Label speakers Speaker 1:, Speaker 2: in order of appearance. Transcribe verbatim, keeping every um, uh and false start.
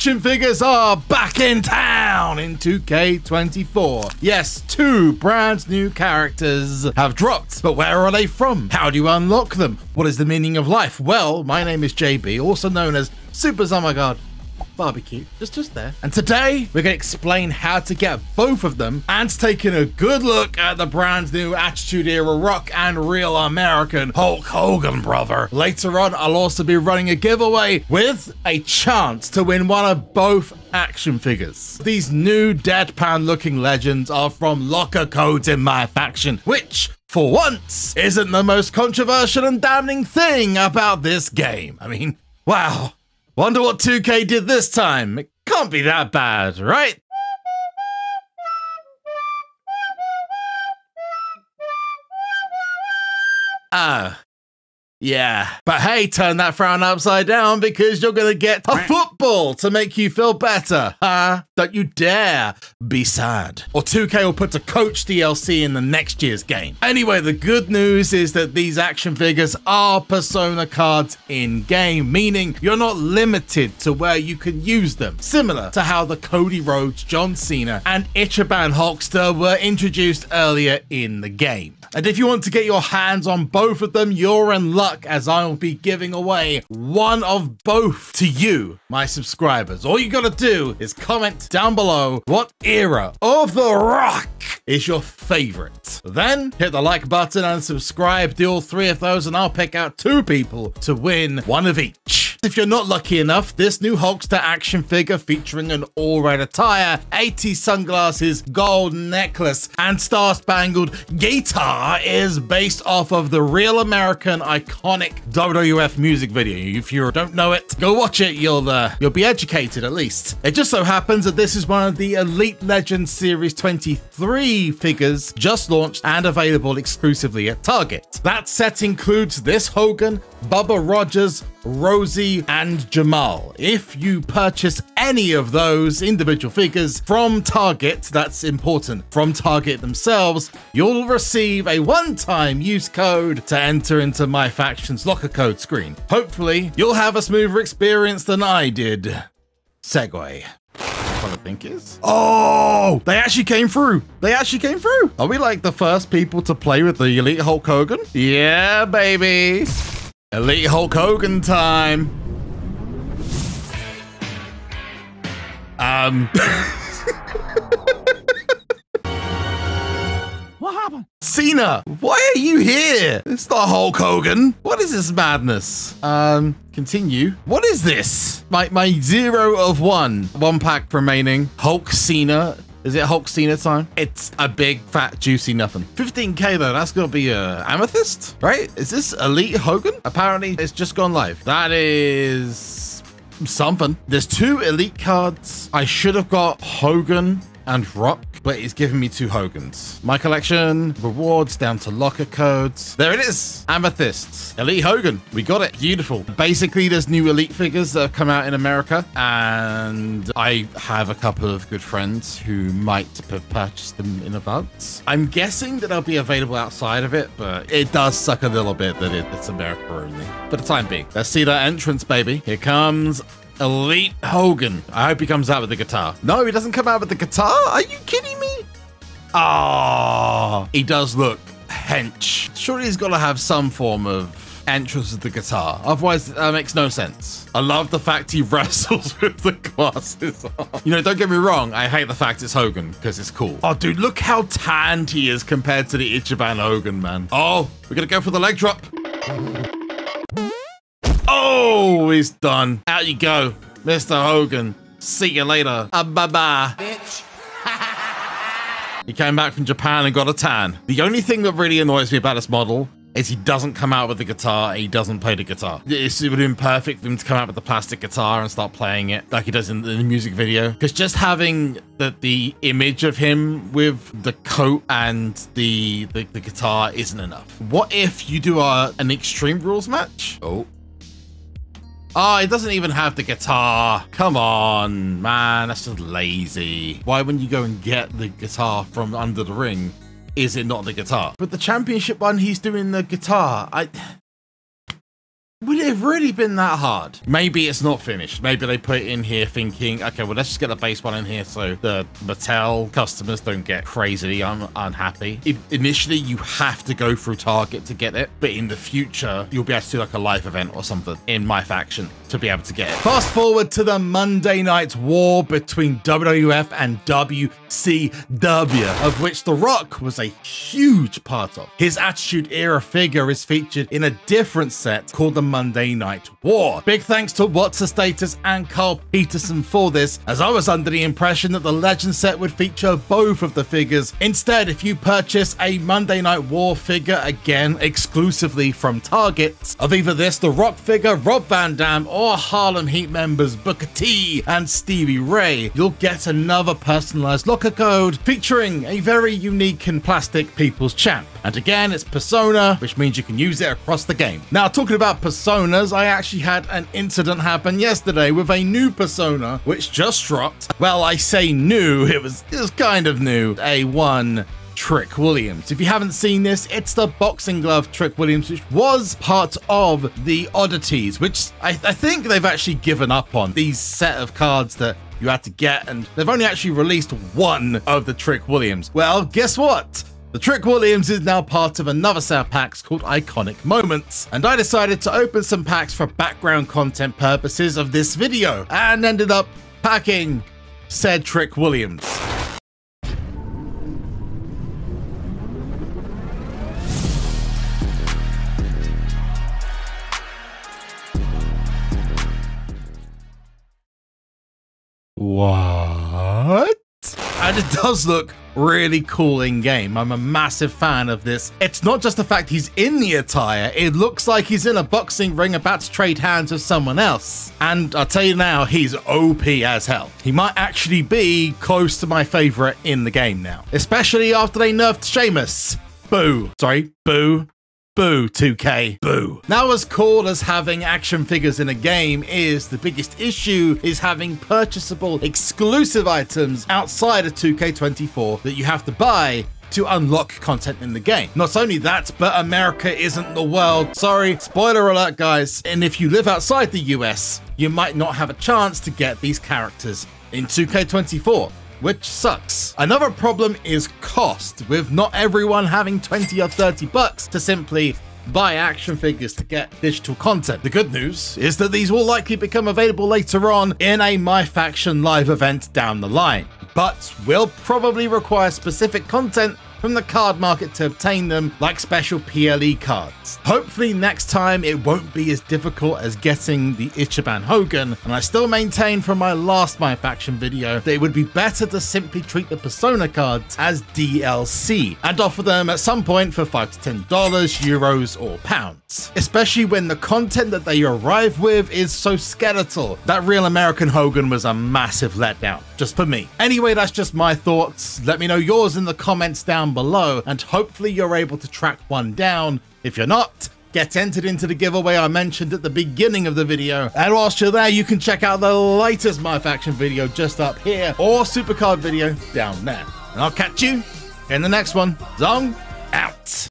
Speaker 1: action figures are back in town in two K twenty-four. Yes, two brand new characters have dropped, but where are they from? How do you unlock them? What is the meaning of life? Well, my name is J B, also known as SUPERZOMGBBQ. Barbecue, just just there. And today we're going to explain how to get both of them and taking a good look at the brand new Attitude Era Rock and Real American Hulk Hogan, brother. Later on, I'll also be running a giveaway with a chance to win one of both action figures. These new deadpan looking legends are from locker codes in MyFaction, which for once isn't the most controversial and damning thing about this game. I mean, wow. Wonder what two K did this time. It can't be that bad, right? Ah, yeah. But hey, turn that frown upside down because you're gonna get a football to make you feel better. Huh? Don't you dare be sad. Or two K will put a coach D L C in the next year's game. Anyway, the good news is that these action figures are persona cards in game, meaning you're not limited to where you can use them. Similar to how the Cody Rhodes, John Cena, and Ichiban Hulkster were introduced earlier in the game. And if you want to get your hands on both of them, you're in luck, as I will be giving away one of both to you, my subscribers. All you gotta do is comment down below what era of The Rock is your favorite. Then hit the like button and subscribe. Do all three of those and I'll pick out two people to win one of each. If you're not lucky enough, this new Hulkster action figure featuring an all-red attire, eighty sunglasses, gold necklace, and star-spangled guitar is based off of the Real American iconic W W F music video. If you don't know it, go watch it. You'll uh, you'll be educated at least. It just so happens that this is one of the Elite Legends Series twenty-three figures just launched and available exclusively at Target. That set includes this Hogan, Bubba Rogers, Rosie, and Jamal. If you purchase any of those individual figures from Target, that's important, from Target themselves, you'll receive a one-time use code to enter into MyFaction's locker code screen. Hopefully, you'll have a smoother experience than I did. Segway. That's what I think is. Oh, they actually came through. They actually came through. Are we like the first people to play with the Elite Hulk Hogan? Yeah, baby. Elite Hulk Hogan time. Um. What happened? Cena, why are you here? It's not Hulk Hogan. What is this madness? Um, continue. What is this? My, my zero of one. One pack remaining. Hulk Cena. Is it Hulk Cena time? It's a big, fat, juicy nothing. fifteen K though, that's gonna be a amethyst, right? Is this Elite Hogan? Apparently, it's just gone live. That is something. There's two Elite cards. I should have got Hogan and Rock, but it's giving me two Hogans. My collection, rewards down to locker codes. There it is, amethysts, Elite Hogan. We got it, beautiful. Basically, there's new Elite figures that have come out in America, and I have a couple of good friends who might have purchased them in advance. I'm guessing that they'll be available outside of it, but it does suck a little bit that it, it's America only for the time being. Let's see that entrance, baby. Here comes Elite Hogan. I hope he comes out with the guitar. No, he doesn't come out with the guitar? Are you kidding me? Oh, he does look hench. Surely he's got to have some form of entrance with the guitar. Otherwise, that makes no sense. I love the fact he wrestles with the glasses on. You know, don't get me wrong. I hate the fact it's Hogan because it's cool. Oh, dude, look how tanned he is compared to the Ichiban Hogan, man. Oh, we're going to go for the leg drop. Oh, he's done. Out you go, Mister Hogan. See you later. Uh, bye-bye. Bitch. He came back from Japan and got a tan. The only thing that really annoys me about this model is he doesn't come out with the guitar and he doesn't play the guitar. It's, it would have been perfect for him to come out with the plastic guitar and start playing it like he does in the, in the music video. Because just having the, the image of him with the coat and the, the, the guitar isn't enough. What if you do a, an Extreme Rules match? Oh. Oh, it doesn't even have the guitar. Come on, man, that's just lazy. Why when you go and get the guitar from under the ring, is it not the guitar? But the championship one, he's doing the guitar. I would it have really been that hard? Maybe it's not finished. Maybe they put it in here thinking, okay, well, let's just get the base one in here so the Mattel customers don't get crazily un unhappy. If initially you have to go through Target to get it, but in the future, you'll be able to do like a live event or something in MyFaction to be able to get it. Fast forward to the Monday Night War between W W F and W C W, of which The Rock was a huge part of. His Attitude Era figure is featured in a different set called the Monday Night War. Big thanks to What's the Status and Carl Peterson for this, as I was under the impression that the Legend set would feature both of the figures. Instead, if you purchase a Monday Night War figure, again exclusively from Target, of either this The Rock figure, Rob Van Dam, or Harlem Heat members Booker T and Stevie Ray, you'll get another personalized locker code featuring a very unique and plastic People's Champ. And again, it's Persona, which means you can use it across the game. Now, talking about Personas, I actually had an incident happen yesterday with a new Persona, which just dropped. Well, I say new, it was, it was kind of new. A one Trick Williams. If you haven't seen this, it's the boxing glove Trick Williams, which was part of the oddities, which I, I think they've actually given up on. These set of cards that you had to get, and they've only actually released one of the Trick Williams. Well, guess what? The Trick Williams is now part of another set of packs called Iconic Moments, and I decided to open some packs for background content purposes of this video, and ended up packing said Trick Williams. What? And it does look really cool in game. I'm a massive fan of this. It's not just the fact he's in the attire, it looks like he's in a boxing ring about to trade hands with someone else. And I'll tell you now, he's O P as hell. He might actually be close to my favorite in the game now, especially after they nerfed Sheamus. Boo. Sorry, boo. Boo, two K, boo. Now, as cool as having action figures in a game is, the biggest issue is having purchasable exclusive items outside of two K twenty-four that you have to buy to unlock content in the game. Not only that, but America isn't the world. Sorry, spoiler alert, guys. And if you live outside the U S, you might not have a chance to get these characters in two K twenty-four. Which sucks. Another problem is cost, with not everyone having twenty or thirty bucks to simply buy action figures to get digital content. The good news is that these will likely become available later on in a MyFaction live event down the line, but will probably require specific content from the card market to obtain them, like special P L E cards. Hopefully next time it won't be as difficult as getting the Ichiban Hogan, and I still maintain from my last MyFaction video that it would be better to simply treat the Persona cards as D L C and offer them at some point for five to ten dollars, euros, or pounds. Especially when the content that they arrive with is so skeletal. That real American Hogan was a massive letdown, just for me. Anyway, that's just my thoughts. Let me know yours in the comments down below, and hopefully you're able to track one down. If you're not, get entered into the giveaway I mentioned at the beginning of the video. And whilst you're there, you can check out the latest MyFaction video just up here, or Supercard video down there. And I'll catch you in the next one. Zong out.